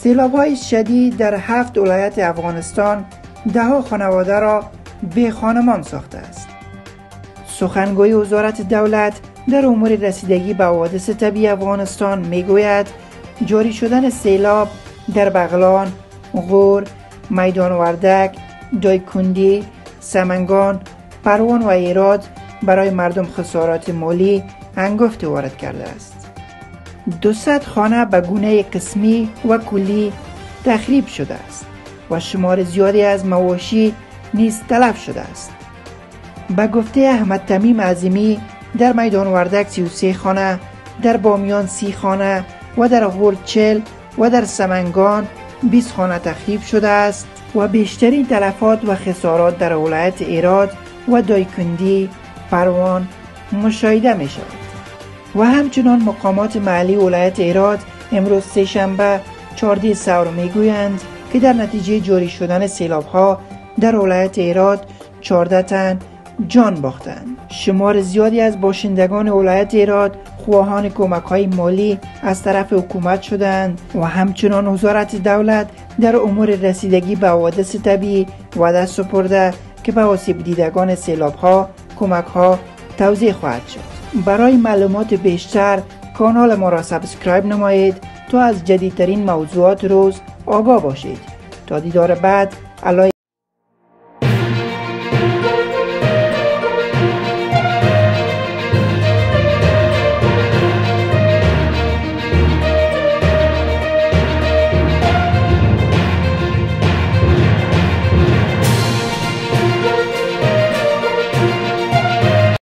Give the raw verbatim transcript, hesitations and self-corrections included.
سیلاب‌های شدید در هفت ولایت افغانستان ده‌ها خانواده را بی خانمان ساخته است. سخنگوی وزارت دولت در امور رسیدگی به حوادث طبیعی افغانستان میگوید جاری شدن سیلاب در بغلان، غور، میدان وردک، دایکندی، سمنگان، پروان و هرات برای مردم خسارات مالی هنگفت وارد کرده است. دویست خانه به گونه قسمی و کلی تخریب شده است و شمار زیادی از مواشی نیز تلف شده است. به گفته احمد تمیم عظیمی در میدان وردک سی و سه خانه، در بامیان سی خانه و در غور چهل و در سمنگان بیست خانه تخریب شده است و بیشترین تلفات و خسارات در ولایت هرات و دایکندی، پروان مشاهده می شود. و همچنان مقامات محلی ولایت هرات امروز سه شنبه چهارده سور می گویند که در نتیجه جاری شدن سیلاب ها در ولایت هرات چهارده تن جان باختند. شمار زیادی از باشندگان ولایت هرات خواهان کمک های مالی از طرف حکومت شدند و همچنان وزارت دولت در امور رسیدگی به حوادث طبیعی وعده سپرده که به آسیب دیدگان سیلاب ها کمک ها توزیع خواهد شد. برای معلومات بیشتر کانال ما را سابسکرایب نمایید تا از جدیدترین موضوعات روز آگاه باشید. تا دیدار بعد،